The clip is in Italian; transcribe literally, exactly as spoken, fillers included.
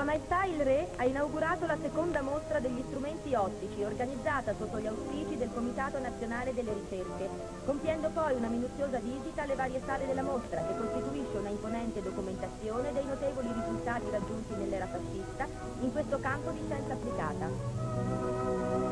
Maestà il Re ha inaugurato la seconda mostra degli strumenti ottici, organizzata sotto gli auspici del Comitato Nazionale delle Ricerche, compiendo poi una minuziosa visita alle varie sale della mostra, che costituisce una imponente documentazione dei notevoli risultati raggiunti nell'era fascista in questo campo di scienza applicata.